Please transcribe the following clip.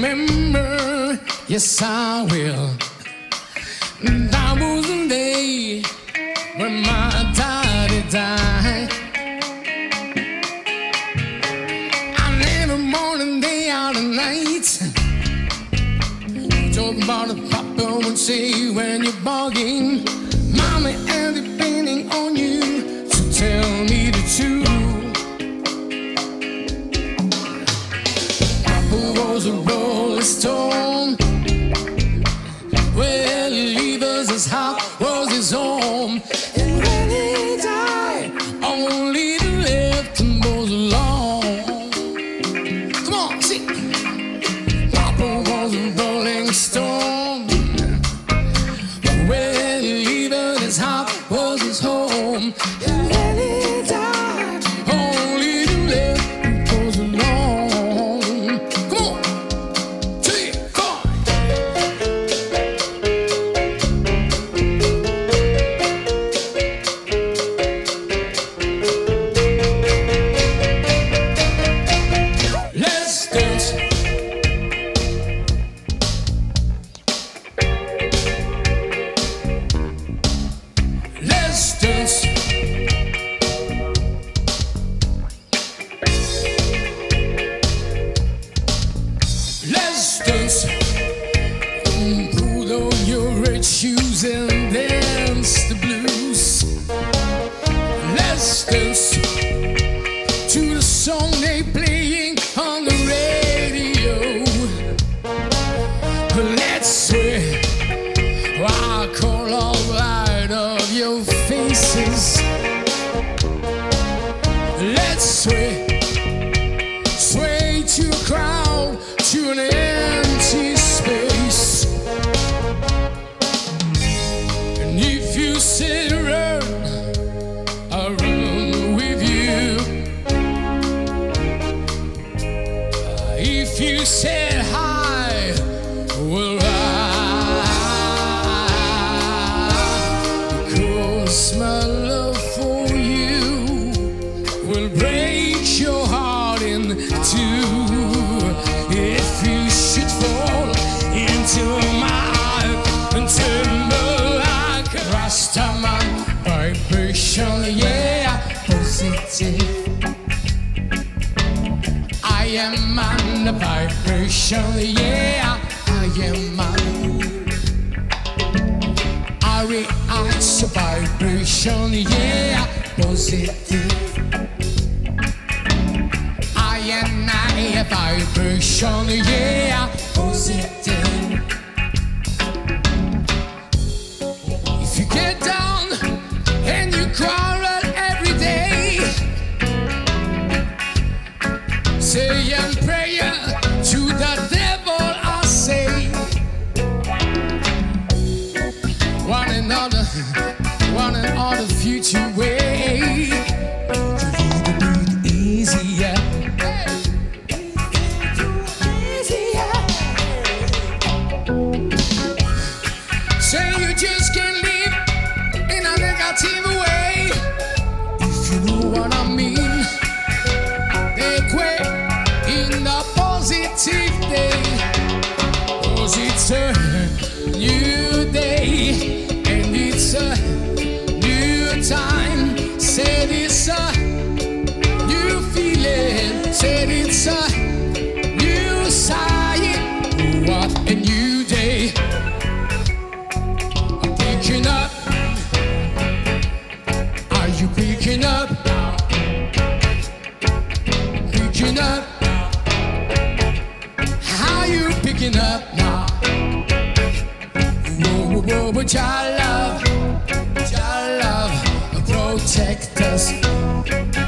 remember, yes I will. That was the day when my daddy died. And every morning, day out and night, talk about the papa would say when you're bugging, mommy and depending on you to tell me the truth. Was a rolling stone. Well, he leave us, his house was his home. And when he died, only the left him was alone. Come on, sing. Papa was a rolling stone. Well, he leave us, his house was his home. And when he died, only the left him was alone. Put on your red shoes and dance the blues. Let's dance to the song they playing on the radio. Let's sway our color light of your faces. Let's sway to a crowd, to an empty space. And if you sit around, I'll run with you. If you said hi, well, because my love for you will break your heart in two. If you should fall into my tender like a Rastaman vibration, yeah, positive. I am on the vibration, yeah, I am on. I react to vibration, yeah, positive. A vibration, yeah, positive. If you get down and you quarrel every day, say a prayer to the devil, I say. One another future way. Easier. Say you just can't live in a negative way. If you know what I mean, they quit in the positive day. 'Cause it's a new day and it's a new time. Said it's a new feeling. Said it's a new sign. What a new day. Picking up, are you picking up? Picking up, how you picking up now? Whoa, whoa, but your love, protect us.